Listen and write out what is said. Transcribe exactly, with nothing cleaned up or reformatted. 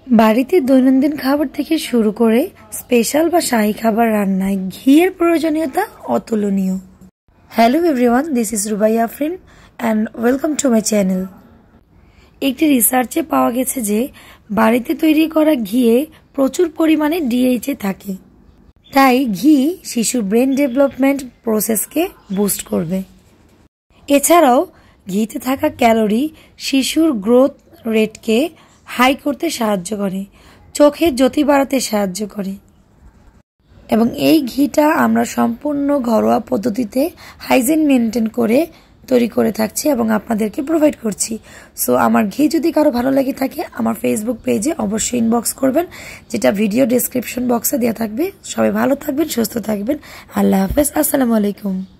বাড়িতে দৈনন্দিন খাবার থেকে শুরু করে স্পেশাল বা শাহী খাবার রান্নায় ঘিয়ের প্রয়োজনীয়তা অতুলনীয়। Hello everyone, this is Rubaiya Afrin and welcome to my channel. একটি রিসার্চে পাওয়া গেছে যে বাড়িতে তৈরি করা ঘিয়ে প্রচুর পরিমাণে ডিএইচএ থাকে, তাই ঘি শিশুর ব্রেন ডেভেলপমেন্ট প্রসেসকে বুস্ট করবে। এছাড়াও ঘিতে থাকা ক্যালোরি শিশুর গ্রোথ রেটকে হাই করতে সাহায্য করে, চোখের জ্যোতি বাড়াতে সাহায্য করে এবং এই ঘিটা আমরা সম্পূর্ণ ঘরোয়া পদ্ধতিতে হাইজিন মেনটেন করে তৈরি করে থাকছি এবং আপনাদেরকে প্রোভাইড করছি। সো আমার ঘি যদি কারো ভালো লেগে থাকে আমার ফেসবুক পেজে অবশ্যই ইনবক্স করবেন, যেটা ভিডিও ডেসক্রিপশন বক্সে দেওয়া থাকবে। সবাই ভালো থাকবেন, সুস্থ থাকবেন। আল্লাহ হাফেজ, আসসালামু আলাইকুম।